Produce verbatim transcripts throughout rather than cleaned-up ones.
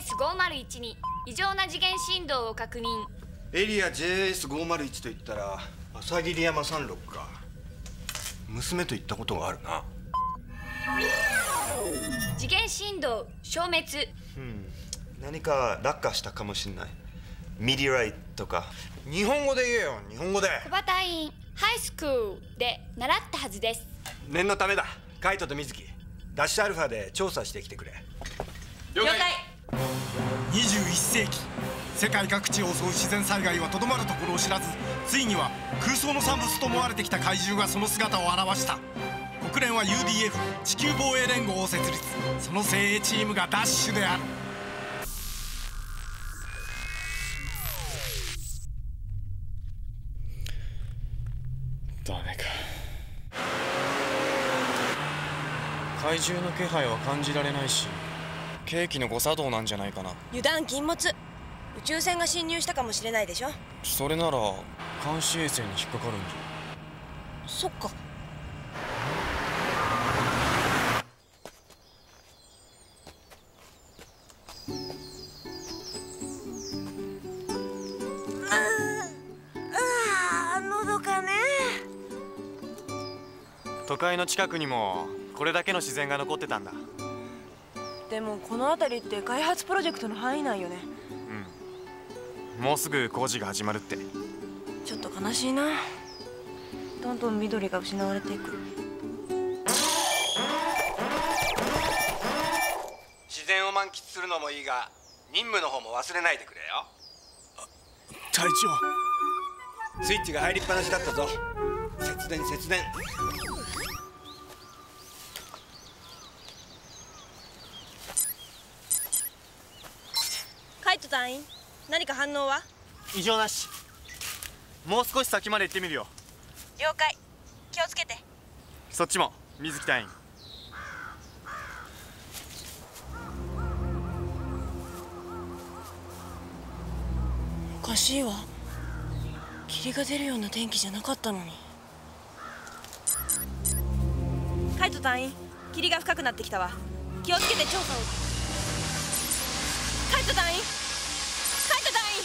エスごーまるいち に異常な次元振動を確認。 エリア ジェイエスごーまるいち といったら朝霧山山麓か。娘と行ったことがあるな。 次元振動消滅。 うん、何か落下したかもしれない。ミディライトとか。日本語で言えよ、日本語で。 小場隊員ハイスクールで習ったはずです。 念のためだ。カイトと水木、ダッシュアルファで調査してきてくれ。 了解。 にじゅういっせいき、世界各地を襲う自然災害はとどまるところを知らず、ついには空想の産物と思われてきた怪獣がその姿を現した。国連は ユーディーエフ 地球防衛連合を設立。その精鋭チームがダッシュである。 ダメか。怪獣の気配は感じられないし、計器の誤作動なんじゃないかな。 油断禁物。宇宙船が侵入したかもしれないでしょ。 それなら監視衛星に引っかかるんじゃ。そっか。 都会の近くにもこれだけの自然が残ってたんだ。 でもこの辺りって開発プロジェクトの範囲内よね。 うん、もうすぐ工事が始まるって。 ちょっと悲しいな。どんどん緑が失われていく。 自然を満喫するのもいいが、任務の方も忘れないでくれよ。 隊長、スイッチが入りっぱなしだったぞ。節電節電。 カイト隊員、何か反応は？ 異常なし。もう少し先まで行ってみるよ。 了解。気をつけて。 そっちも、水木隊員。 おかしいわ。霧が出るような天気じゃなかったのに。カイト隊員、霧が深くなってきたわ。気をつけて調査を。カイト隊員、カイト隊員。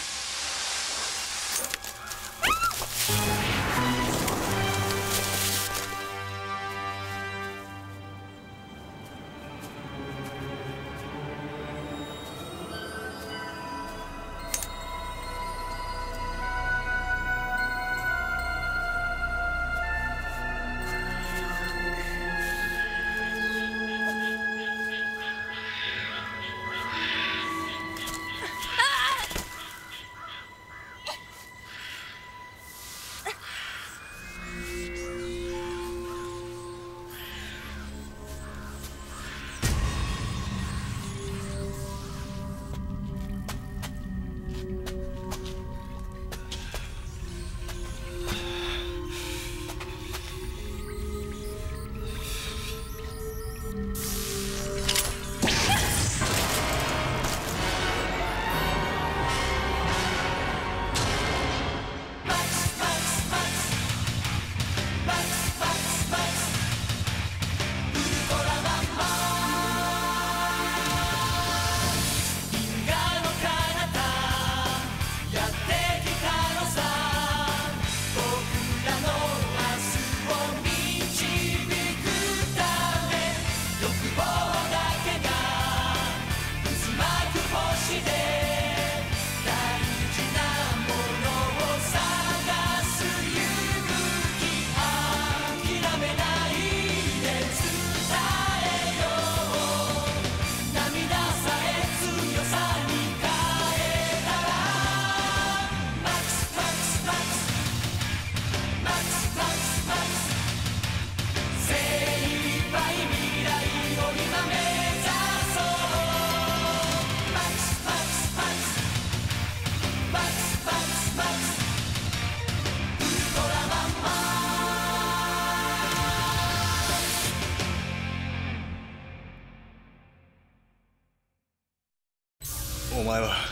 お前は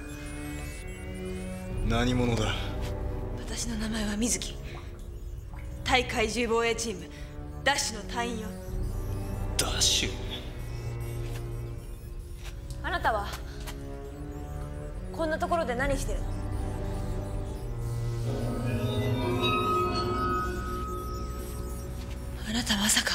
何者だ？ 私の名前は水木。対怪獣防衛チームダッシュの隊員よ。 ダッシュ？ あなたはこんなところで何してるの？あなたまさか。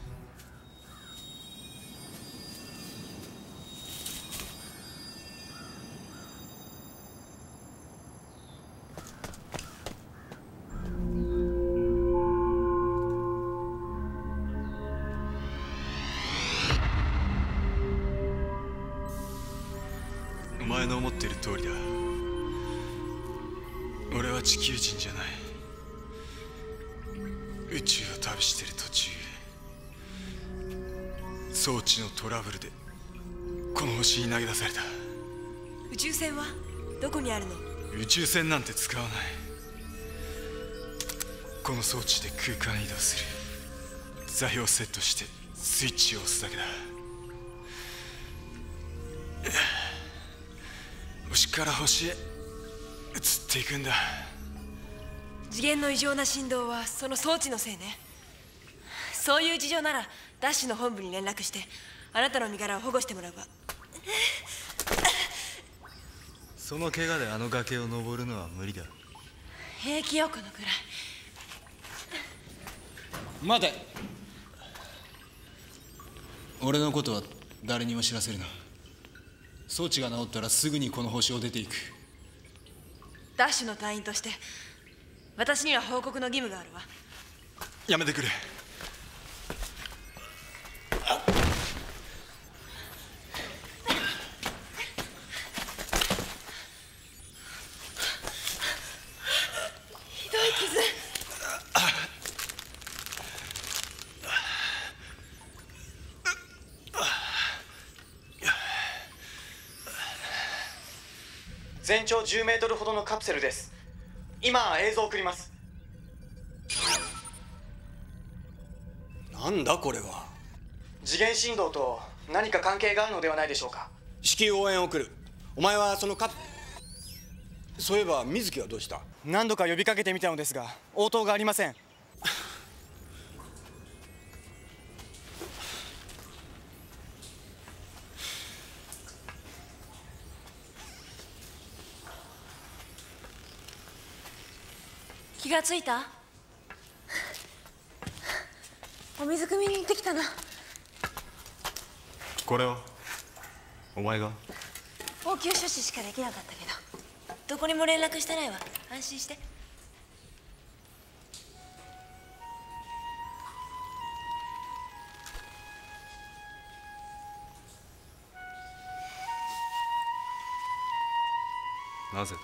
お前の思ってる通りだ。俺は地球人じゃない。宇宙を旅してる途中、装置のトラブルでこの星に投げ出された。 宇宙船はどこにあるの？ 宇宙船なんて使わない。この装置で空間移動する。座標をセットしてスイッチを押すだけだ。星から星へ移っていくんだ。 次元の異常な振動はその装置のせいね。そういう事情ならダッシュの本部に連絡してあなたの身柄を保護してもらうわ。 その怪我であの崖を登るのは無理だ。 平気よ、このくらい。 待て。俺のことは誰にも知らせるな。装置が治ったらすぐにこの星を出ていく。 ダッシュの隊員として私には報告の義務があるわ。 やめてくれ。 ひどい傷。 全長じゅうメートルほどのカプセルです。今映像を送ります。 なんだこれは。 次元振動と何か関係があるのではないでしょうか。 至急応援を送る。お前はそのカプそういえば水木はどうした？ 何度か呼びかけてみたのですが応答がありません。 気がついた？お水汲みに行ってきたな。 これはお前が？ 応急処置しかできなかったけどどこにも連絡してないわ。安心して。 なぜだ？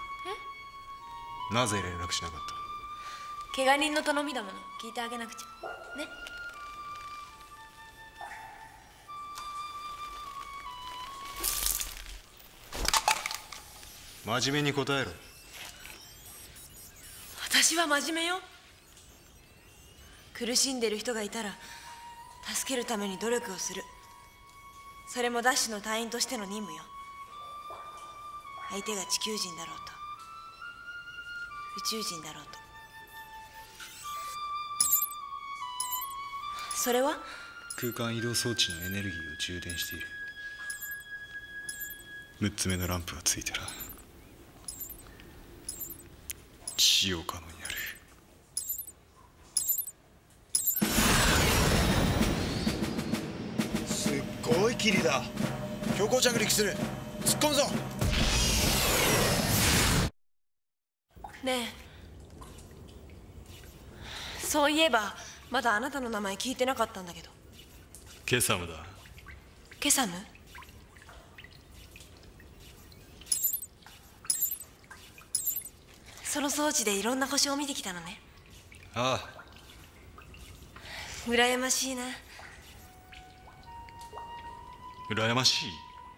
なぜ連絡しなかった？ 怪我人の頼みだもの。聞いてあげなくちゃね。 真面目に答えろ。 私は真面目よ。苦しんでる人がいたら助けるために努力をする。それもダッシュの隊員としての任務よ。相手が地球人だろうと宇宙人だろうと。それは空間移動装置のエネルギーを充電している。むっつめのランプがついたら使用可能になる。 すっごい霧だ。強行着陸する。突っ込むぞ。 ねえ、そういえばまだあなたの名前聞いてなかったんだけど。 ケサムだ。 ケサム？その装置でいろんな星を見てきたのね。 ああ。 羨ましいな。 羨ましい？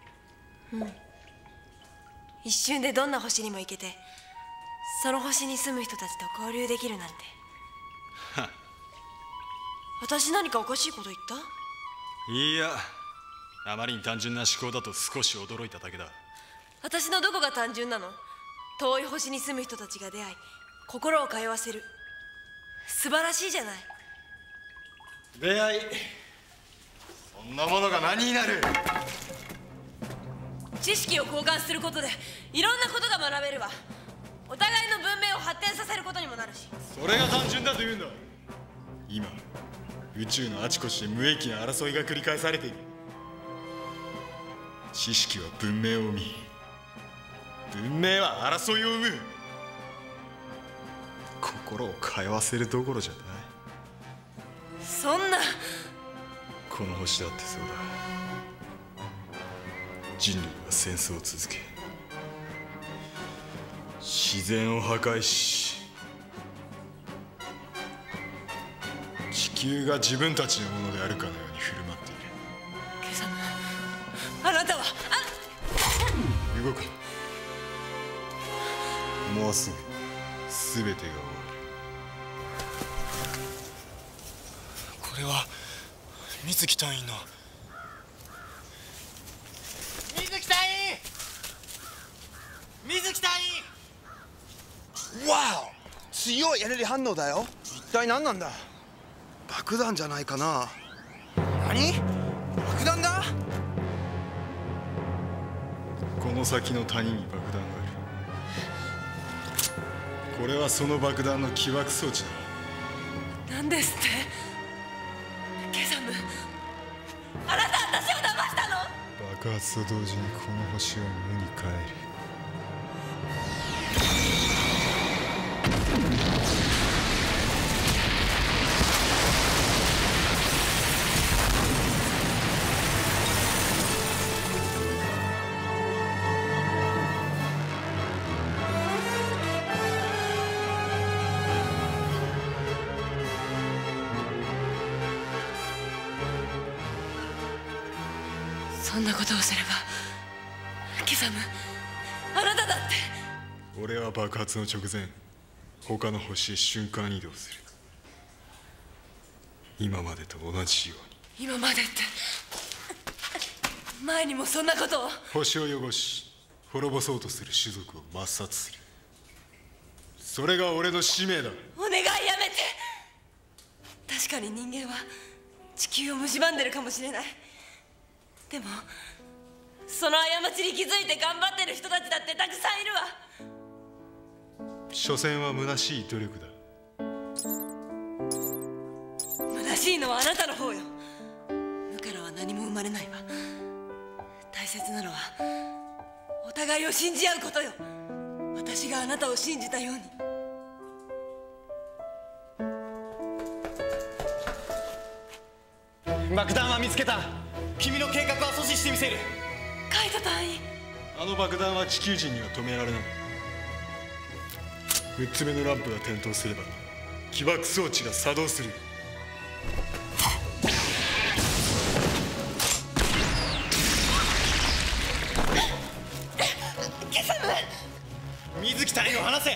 一瞬でどんな星にも行けてその星に住む人たちと交流できるなんて。 は私何かおかしいこと言った？ いや、あまりに単純な思考だと少し驚いただけだ。 私のどこが単純なの？遠い星に住む人たちが出会い心を通わせる。素晴らしいじゃない。 出会い、そんなものが何になる？ 知識を交換することでいろんなことが学べるわ。お互いの文明を発展させることにもなるし。 それが単純だと言うんだ。今宇宙のあちこちで無益な争いが繰り返されている。知識は文明を生み、文明は争いを生む。心を通わせるどころじゃない。 そんな。 この星だってそうだ。人類は戦争を続け、自然を破壊し、地球が自分たちのものであるかのように振る舞っている。 ケイサム、あなたは。あ動くな。もうすぐ全てが終わる。これは水木隊員の。 水木隊員水木隊員。 わお、強いエネルギー反応だよ。 一体何なんだ。 爆弾じゃないかな。 何？爆弾だ？ この先の谷に爆弾がある。これはその爆弾の起爆装置だ。 なんですって。ケイサム、あなた私を騙したの？ 爆発と同時にこの星は無に帰る。 そんなことをすれば、ケイサム、あなただって。 俺は爆発の直前、他の星へ瞬間移動する。今までと同じように。 今までって前にもそんなことを。 星を汚し滅ぼそうとする種族を抹殺する。それが俺の使命だ。 お願いやめて。確かに人間は地球を蝕んでるかもしれない。でもその過ちに気づいて頑張ってる人たちだってたくさんいるわ。 所詮は虚しい努力だ。 虚しいのはあなたの方よ。無からは何も生まれないわ。大切なのはお互いを信じ合うことよ。私があなたを信じたように。 爆弾は見つけた。君の計画は阻止してみせる。 カイト隊員、 あの爆弾は地球人には止められない。むっつめのランプが点灯すれば起爆装置が作動する。 ケサム、 水木隊員を離せ。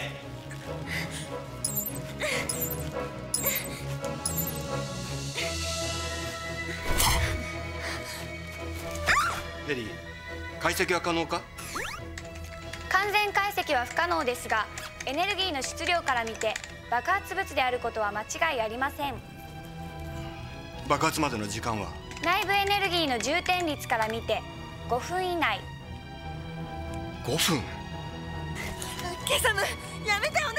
エリー、解析は可能か？ 完全解析は不可能ですが、エネルギーの質量から見て爆発物であることは間違いありません。 爆発までの時間は？ 内部エネルギーの充填率から見てごふん以内。 ごふん？ ケサム、やめてお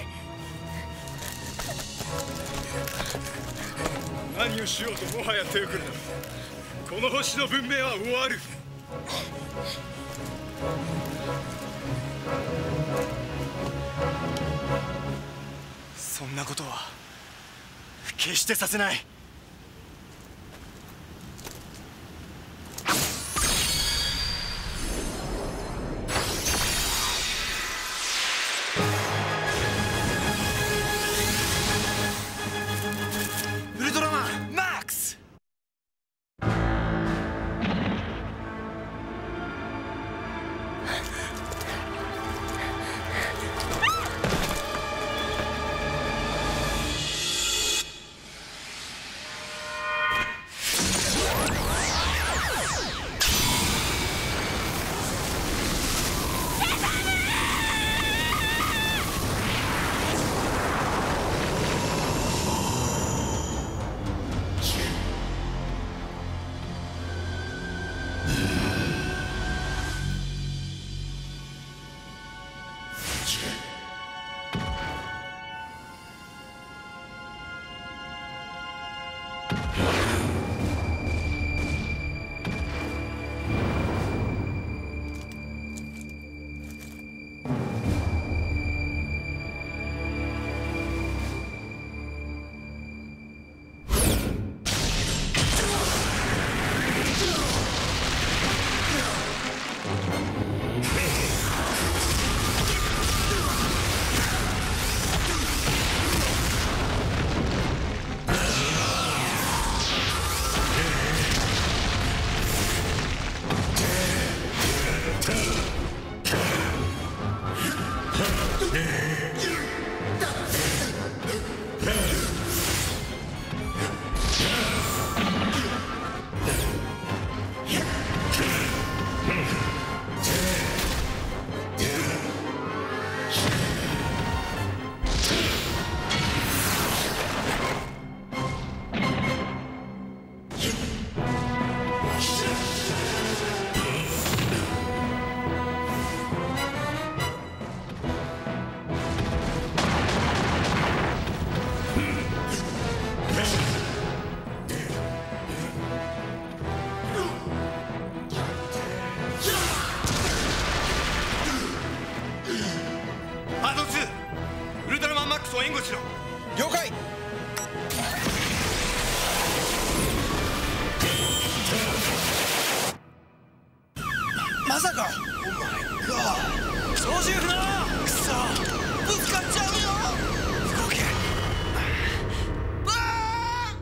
願い。 何をしようともはや手をくるな。この星の文明は終わる。 そんなことは決してさせない。ウルトラマンマックス。 まさか操縦不能。くそ、ぶつかっちゃうよ。動け。わあ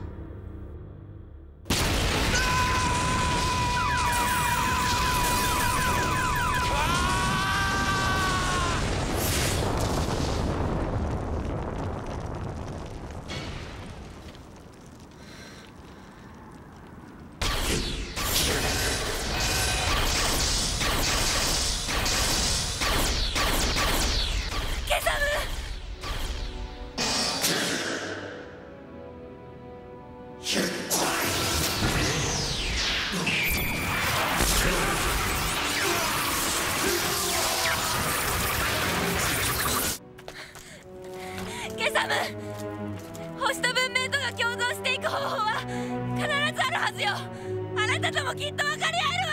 星と文明とが共存していく方法は必ずあるはずよ。あなたともきっと分かり合えるわ。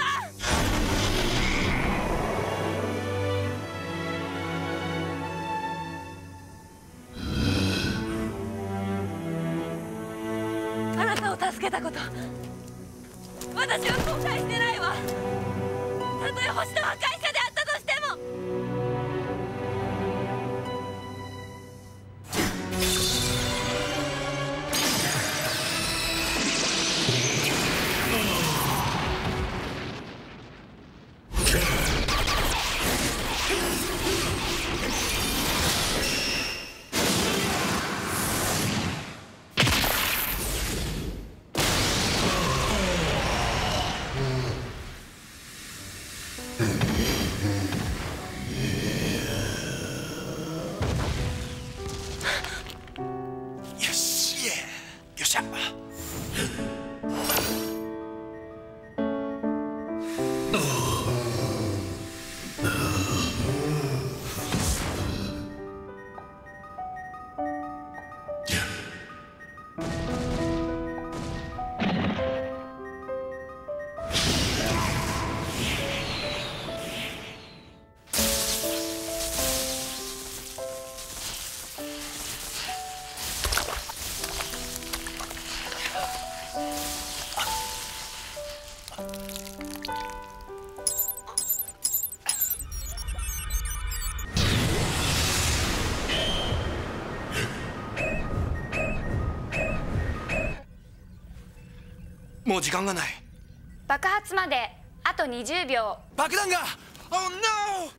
あなたを助けたこと、私は後悔してないわ。たとえ星の破壊者であったとしても。 もう時間がない。 爆発まであとにじゅうびょう。 爆弾が Oh no!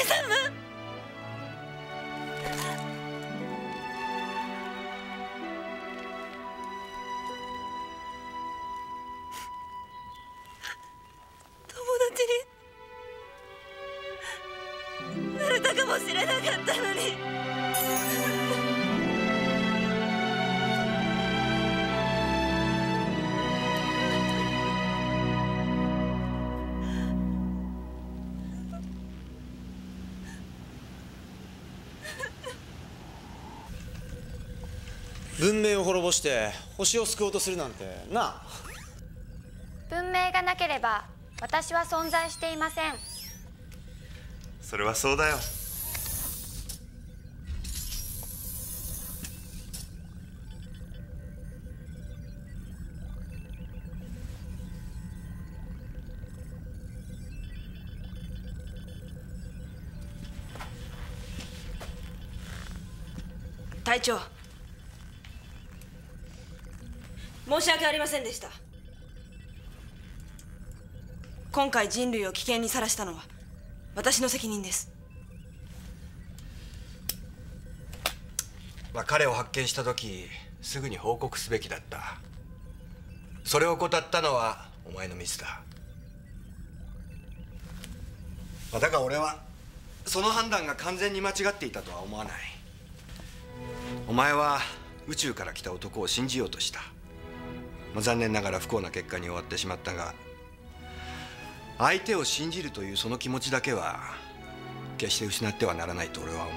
仏様。友達になれたかもしれなかったのに。 文明を滅ぼして星を救おうとするなんてな。 文明がなければ私は存在していません。 それはそうだよ。 隊長、申し訳ありませんでした。今回人類を危険にさらしたのは私の責任です。 まあ、彼を発見した時すぐに報告すべきだった。それを怠ったのはお前のミスだ。まあ、だが俺はその判断が完全に間違っていたとは思わない。お前は宇宙から来た男を信じようとした。まあ、残念ながら不幸な結果に終わってしまったが、相手を信じるというその気持ちだけは決して失ってはならないと俺は思う。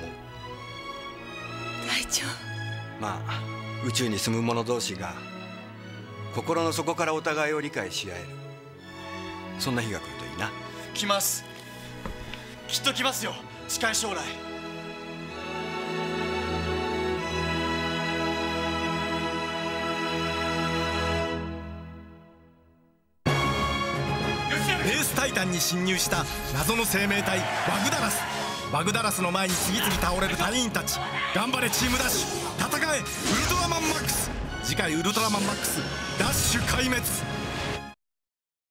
隊長、 まあ宇宙に住む者同士が心の底からお互いを理解し合える、そんな日が来るといいな。 来ます。きっと来ますよ、近い将来。 ベースタイタンに侵入した謎の生命体バグダラス。バグダラスの前に次々倒れる隊員たち。頑張れチームダッシュ、戦えウルトラマンマックス。次回ウルトラマンマックスダッシュ壊滅。